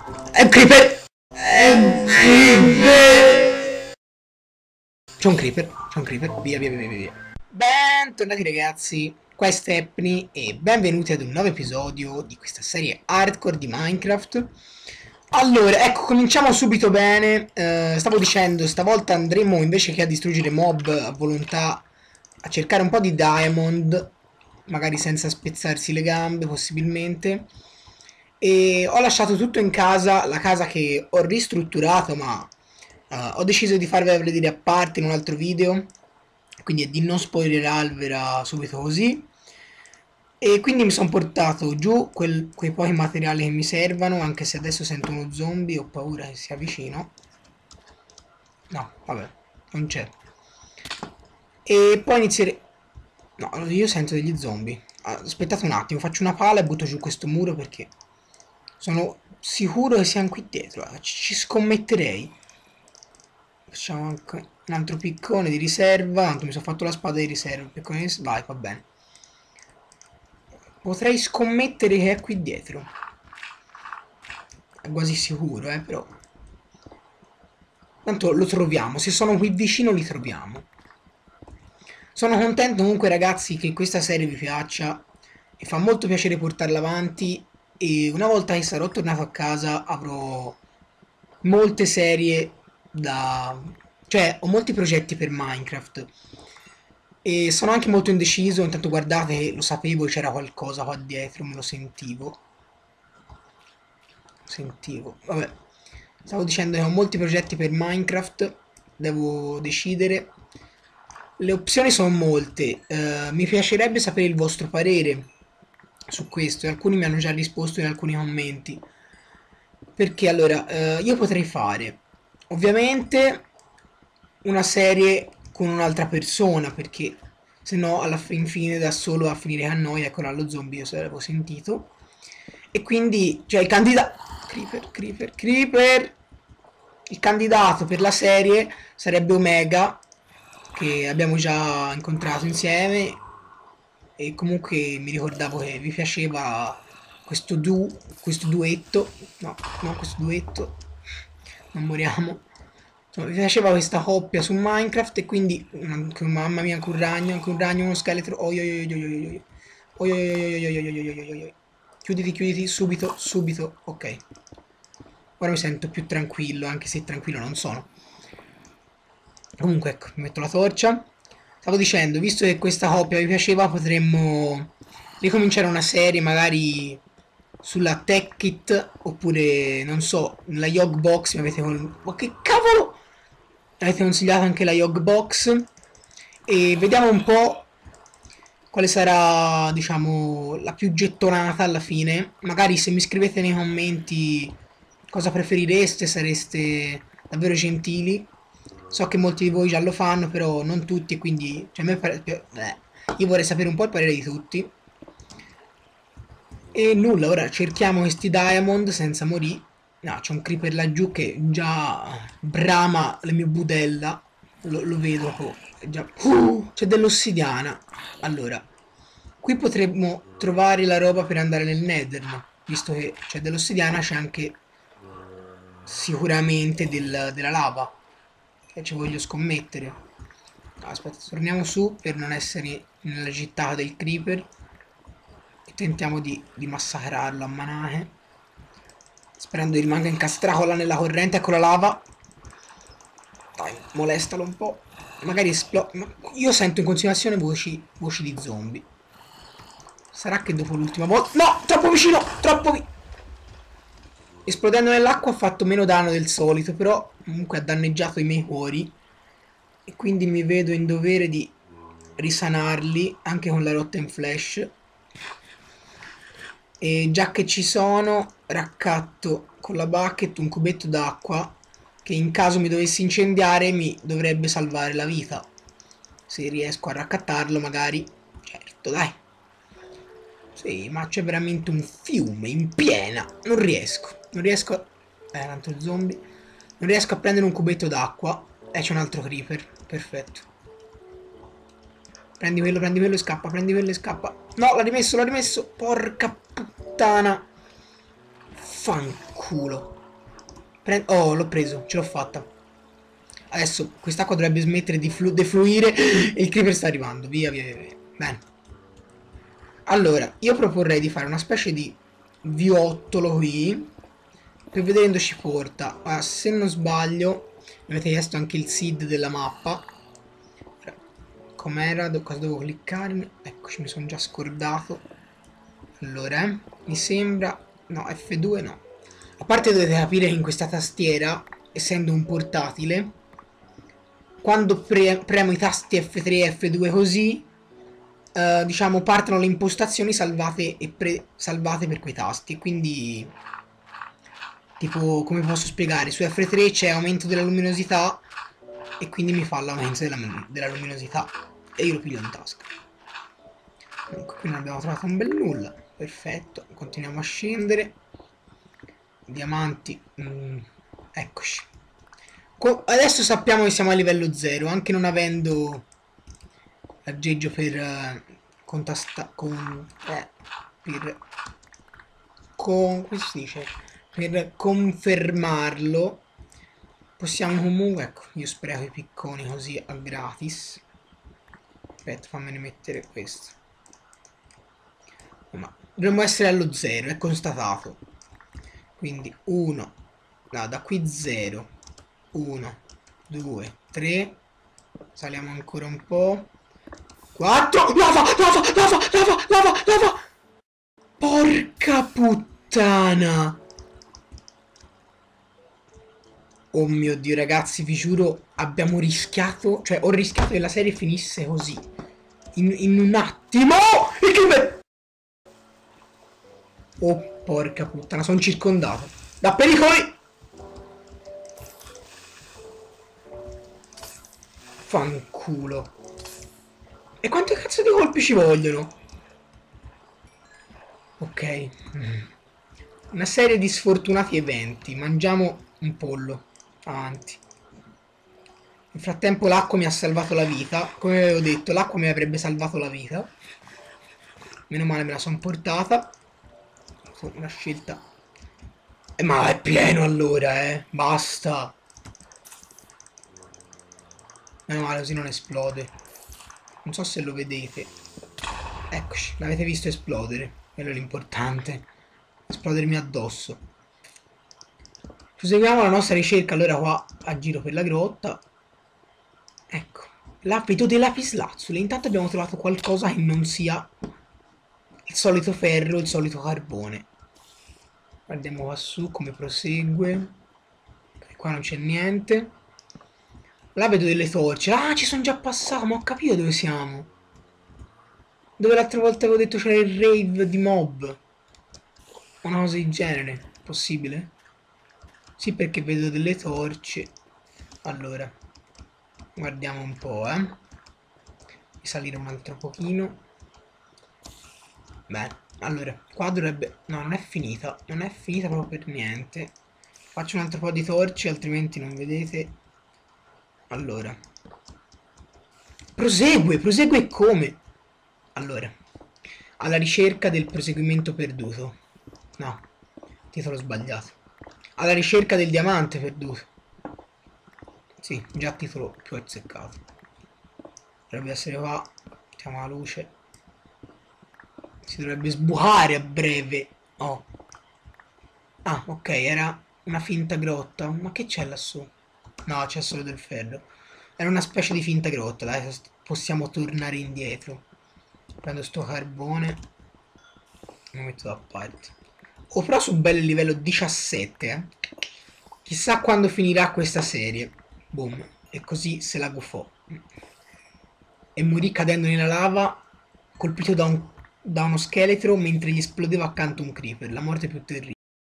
È un creeper! È un creeper! C'è un creeper, c'è un creeper, via via via via via. Bentornati ragazzi, qua è Stepney e benvenuti ad un nuovo episodio di questa serie hardcore di Minecraft. Allora, ecco, cominciamo subito bene. Stavo dicendo, stavolta andremo invece che a distruggere mob a volontà a cercare un po' di diamond, magari senza spezzarsi le gambe possibilmente. E ho lasciato tutto in casa, la casa che ho ristrutturato, ma ho deciso di farvela vedere a parte in un altro video, quindi di non spoilerarvela subito così. E quindi mi sono portato giù quei pochi materiali che mi servono, anche se adesso sento uno zombie, ho paura che sia vicino. No, vabbè, non c'è. E poi inizierei... No, io sento degli zombie. Aspettate un attimo, faccio una pala e butto giù questo muro perché sono sicuro che siano qui dietro. Ci scommetterei. Facciamo anche un altro piccone di riserva. Tanto mi sono fatto la spada di riserva. Piccone di... Vai, va bene. Potrei scommettere che è qui dietro. È quasi sicuro, però. Tanto lo troviamo. Se sono qui vicino li troviamo. Sono contento comunque ragazzi che questa serie vi piaccia. E fa molto piacere portarla avanti. E una volta che sarò tornato a casa avrò molte serie da... Cioè, ho molti progetti per Minecraft. E sono anche molto indeciso, intanto guardate che lo sapevo, c'era qualcosa qua dietro, me lo sentivo. Sentivo, vabbè. Stavo dicendo che ho molti progetti per Minecraft, devo decidere. Le opzioni sono molte, mi piacerebbe sapere il vostro parere su questo, e alcuni mi hanno già risposto in alcuni commenti. Perché allora, io potrei fare, ovviamente, una serie con un'altra persona, perché se no alla fin fine da solo a finire a noia con allo zombie io se l'avevo sentito. E quindi, cioè il candidato... Creeper, creeper, creeper! Il candidato per la serie sarebbe Omega, che abbiamo già incontrato insieme. E comunque mi ricordavo che vi piaceva questo duetto. No, no, questo duetto. Non moriamo. Insomma, mi piaceva questa coppia su Minecraft e quindi, mamma mia, anche un ragno, uno scheletro. Oi oi oi oi oi oi. Oi oi oi oi oi oi oi oi oi oi. Chiuditi, chiuditi, subito, subito. Ok. Ora mi sento più tranquillo, anche se tranquillo non sono. Comunque, ecco, mi metto la torcia. Stavo dicendo, visto che questa coppia vi piaceva, potremmo ricominciare una serie magari sulla Tech Kit, oppure, non so, la Yog Box, mi avete... Ma che cavolo! Avete consigliato anche la Yog Box. E vediamo un po' quale sarà, diciamo, la più gettonata alla fine. Magari se mi scrivete nei commenti cosa preferireste, sareste davvero gentili. So che molti di voi già lo fanno, però non tutti, e quindi cioè, io vorrei sapere un po' il parere di tutti. E nulla, ora cerchiamo questi diamond senza morire. No, c'è un creeper laggiù che già brama le mie budella. Lo vedo, già... c'è dell'ossidiana. Allora, qui potremmo trovare la roba per andare nel nether, no? Visto che c'è dell'ossidiana, c'è anche sicuramente della lava. E ci voglio scommettere. No, aspetta, torniamo su per non essere nella gittata del creeper. E tentiamo di massacrarlo a manate. Sperando di rimanere incastrato là nella corrente. Ecco la lava. Dai, molestalo un po'. Magari esplode. Io sento in continuazione voci di zombie. Sarà che dopo l'ultima volta... No! Troppo vicino! Troppo vicino! Esplodendo nell'acqua ha fatto meno danno del solito, però comunque ha danneggiato i miei cuori. E quindi mi vedo in dovere di risanarli anche con la Rotten Flash. E già che ci sono, raccatto con la bucket un cubetto d'acqua che in caso mi dovessi incendiare mi dovrebbe salvare la vita. Se riesco a raccattarlo magari. Certo, dai. Sì, ma c'è veramente un fiume in piena. Non riesco. Non riesco a... un altro zombie. Non riesco a prendere un cubetto d'acqua. E c'è un altro creeper. Perfetto. Prendi quello e scappa. Prendi quello e scappa. No, l'ha rimesso. Porca puttana. Fanculo. Oh, l'ho preso, ce l'ho fatta. Adesso quest'acqua dovrebbe smettere di defluire e il creeper sta arrivando. Via, via, via, via. Bene. Allora, io proporrei di fare una specie di viottolo qui per vedere dove ci porta. Ora, se non sbaglio, mi avete chiesto anche il seed della mappa. Com'era? Cosa devo cliccare? Eccoci, mi sono già scordato. Allora, mi sembra... No, F2 no. A parte dovete capire che in questa tastiera, essendo un portatile, quando premo i tasti F3 e F2 così, diciamo, partono le impostazioni salvate e salvate per quei tasti. Quindi, tipo, come posso spiegare? Su F3 c'è aumento della luminosità e quindi mi fa l'aumento della luminosità. E io lo piglio in tasca. Comunque, qui non abbiamo trovato un bel nulla. Perfetto, continuiamo a scendere. Diamanti. Eccoci. Adesso sappiamo che siamo a livello 0, anche non avendo aggeggio per come si dice? Per confermarlo. Possiamo comunque, ecco, io spreco i picconi così a gratis. Aspetta, fammene mettere questo. Ma dovremmo essere allo 0, è constatato. Quindi 1, no, da qui 0, 1, 2, 3, saliamo ancora un po', 4, lava, lava, lava, lava, lava, lava, porca puttana. Oh mio Dio, ragazzi, vi giuro, abbiamo rischiato, cioè ho rischiato che la serie finisse così, in un attimo, e che... Oh, porca puttana, sono circondato da pericoli. Fanculo. E quante cazzo di colpi ci vogliono? Ok. Una serie di sfortunati eventi. Mangiamo un pollo. Avanti. Nel frattempo l'acqua mi ha salvato la vita. Come avevo detto, l'acqua mi avrebbe salvato la vita. Meno male me la sono portata. Una scelta. Ma è pieno allora, basta. Meno male così non esplode. Non so se lo vedete. Eccoci, l'avete visto esplodere. Quello è l'importante. Esplodermi addosso. Proseguiamo la nostra ricerca allora qua a giro per la grotta. Ecco. L'abito dei lapislazzuli. Intanto abbiamo trovato qualcosa che non sia il solito ferro, il solito carbone. Guardiamo qua su come prosegue. Qua non c'è niente. Là vedo delle torce. Ah, ci sono già passato, ma ho capito dove siamo. Dove l'altra volta avevo detto c'era il rave di mob. Una cosa del genere. Possibile? Sì, perché vedo delle torce. Allora. Guardiamo un po', Salire un altro pochino. Beh, allora, qua dovrebbe... No, non è finita. Non è finita proprio per niente. Faccio un altro po' di torce, altrimenti non vedete. Allora. Prosegue, prosegue come? Allora. Alla ricerca del proseguimento perduto. No, titolo sbagliato. Alla ricerca del diamante perduto. Sì, già titolo più azzeccato. Dovrebbe essere qua. Mettiamo la luce. Si dovrebbe sbucare a breve. Oh. Ah, ok, era una finta grotta. Ma che c'è lassù? No, c'è solo del ferro. Era una specie di finta grotta, dai, possiamo tornare indietro. Prendo sto carbone. Lo metto da parte. Oh, però su bello livello 17, Chissà quando finirà questa serie. Boom. E così se la gufò. E morì cadendo nella lava, colpito da uno scheletro mentre gli esplodeva accanto un creeper. La morte più terribile.